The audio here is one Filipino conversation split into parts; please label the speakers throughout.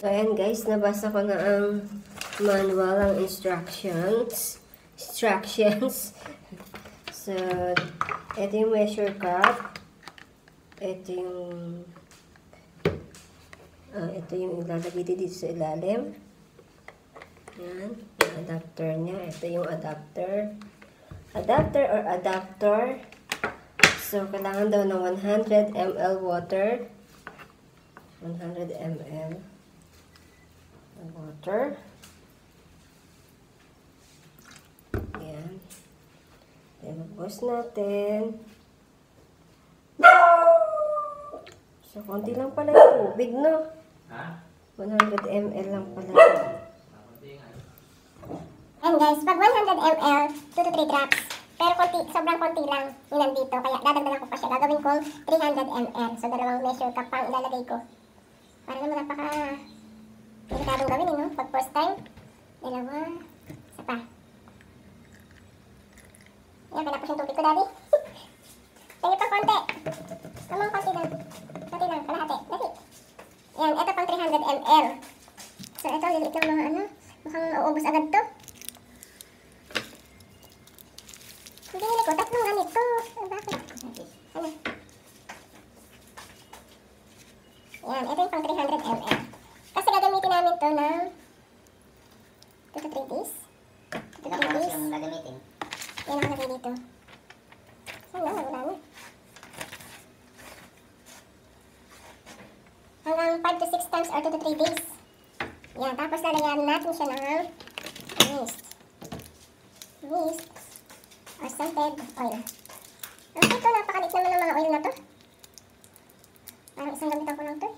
Speaker 1: So, ayan guys, nabasa ko na ang manual, ang instructions. So, ito yung measure cup. Ito yung ilalagay dito sa ilalim. Ayan, yung adapter niya. Ito yung adapter. Adapter. So, kailangan daw ng 100 ml water. 100 ml water. Ayan. Ibubos natin. So, konti lang pala yung tubig, no? 100 ml lang pala.
Speaker 2: And guys, pag 100 ml, 2 to 3 drops. Pero sobrang konti lang yung nandito. Kaya dadagdagan ko pa siya. Gagawin kong 300 ml. So, dalawang measure cup pang ilalagay ko. Para naman delikadong gawin, no? Pag first time, dalawa, isa pa. Ayan, pinapos yung tubig ko, daddy. Tingin pa konti. Tamang konti lang. Konti lang, kalahati. Dali. Ayan, ito pang 300 ml. So, ito, liliit lang mga mukhang mauubos agad to. Hindi nila ko, tatlong ganito. Bakit? Ano? Ayan, ito yung pang 300 ml. Kasi gagamitin namin to ng 2 to 3 days. 2 to 3 days. Yung gagamitin. Yan ang lagay dito. Saan na? Wala na. Hanggang 5 to 6 times or 2 to 3 days. Yan, tapos lalagyan natin siya ng mist. Mist or scented oil. Ang ito, napakalit naman ng mga oil na to. Parang isang gamitan ko lang to.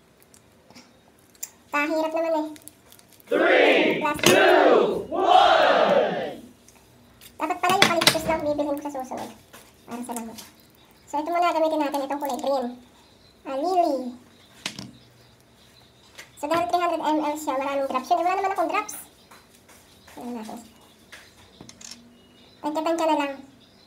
Speaker 2: Kahirap naman eh.
Speaker 3: 3, 2, 1!
Speaker 2: Dapat pala yung eucalyptus lang bibilhin ko sa susunod. Para sa lamok. So ito muna gamitin natin itong kulay green. Lily. So dahil 300 ml siya, maraming drops yun. Wala naman akong drops. Tignan natin. Tansya-tansya na lang.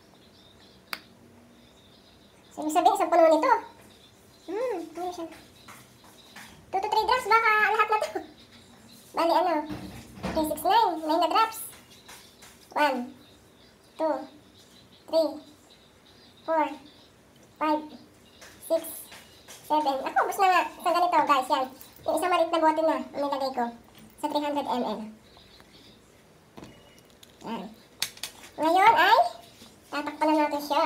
Speaker 2: So ibig sabihin, isang puno nito. Ano siya? 2 to 3 drops, baka lahat na to. Bali 3, 6, 9. 9 na drops. 1, 2, 3, 4, 5, 6, 7. Ako, bus na nga. Isang ganito, guys, yan. Yung isang maliit na bote na ang nilagay ko sa 300 ml. Yan. Ngayon ay tatakpan na natin siya.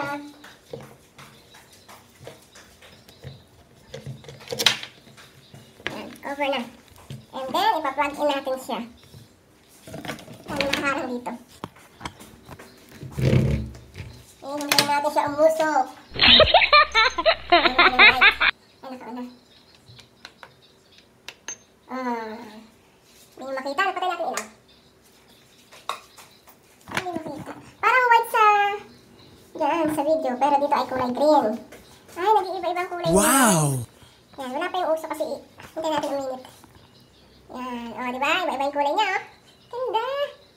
Speaker 2: Yan, cover na. And then, ipa-plug in natin siya. Yan, nakaharang dito. Hintayin natin siya umusok. Ay, nakauna. Hindi makita. Napatay natin ilaw. Hindi makita. Parang white sa video. Pero dito ay kulay green. Ay, nag-iiba-ibang kulay.
Speaker 3: Wow!
Speaker 2: Yan, wala pa yung uso kasi hindi natin uminit. Yan. O, diba? Iba-iba yung kulay niya, Ganda.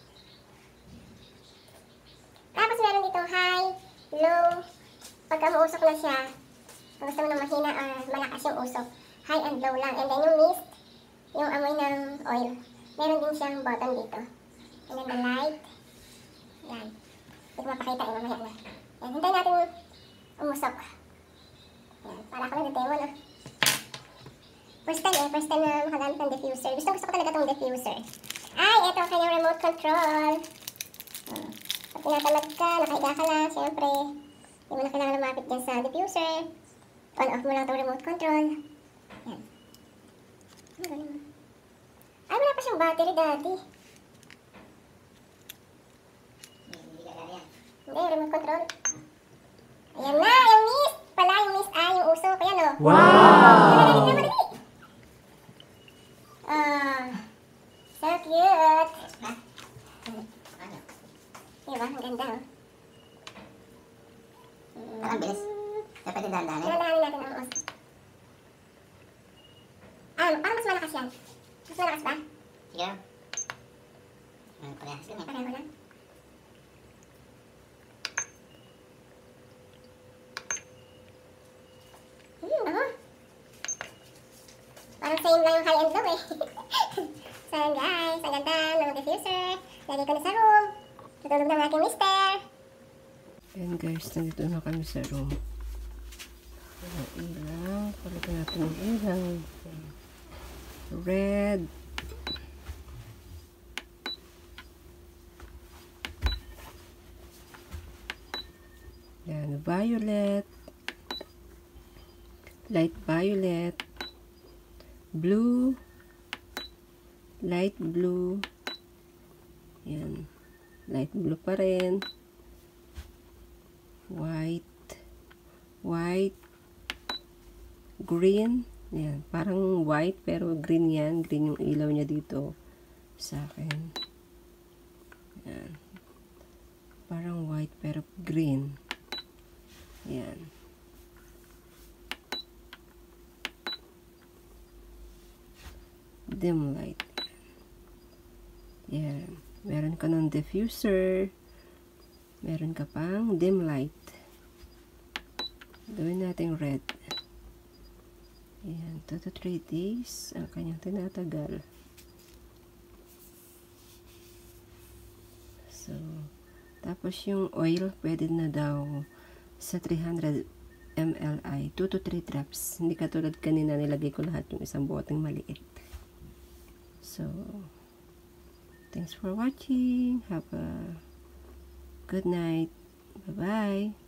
Speaker 2: Tapos meron dito high, low. Pagka mausok na siya, kung gusto mo na mahina or malakas yung usok, high and low lang. And then yung mist, yung amoy ng oil, meron din siyang button dito. And then the light. Yan. Hindi ko mapakita yung mamaya na. Yan. Hintayin natin umusok. Yan. Para ako nag-demo na. First time na makagamit ng diffuser. Gusto ko talaga itong diffuser. Ay, ito ang kanyang remote control. Pag tinatamad ka, nakahiga ka lang, syempre. Hindi mo na kailangan lumapit dyan sa diffuser. On-off mo lang itong remote control. Yan. Ay, wala pa siyang battery, daddy. Hindi, remote control. Ayan na, yung mist. Pala, yung mist. Yung uso. Ayan, o.
Speaker 3: Wow!
Speaker 2: So cute. Diba? Ang ganda, oh.
Speaker 4: Parang bilis. Dapat yung dahan-dahan.
Speaker 2: Dahan-dahanin natin ang uso. Parang mas malakas yan. Mas malakas ba?
Speaker 4: Sige lang. Parehas lang eh.
Speaker 2: Pareho lang. Bango. Parang same lang yung high and low eh. So yan guys, ang ganda ng diffuser. Lagay ko na sa room. Tutulog ng aking mister.
Speaker 1: Ayan guys, nandito na kami sa room. Ang ilang. Palitan natin ang ilang. Red. Ayan, violet. Light violet. Blue. Light blue. Ayan. Light blue pa rin. White. White. Green. Ayan. Parang white pero green yan. Green yung ilaw niya dito sa akin. Ayan. Parang white pero green. Ayan. Dim light. Ayan. Meron ka ng diffuser. Meron ka pang dim light. Gawin natin red. Ayan. 2 to 3 days ang kanyang tinatagal. So, tapos yung oil, pwede na daw sa 300 ml ay 2 to 3 drops. Hindi katulad kanina nilagay ko lahat yung isang boteng maliit. So, thanks for watching. Have a good night. Bye-bye.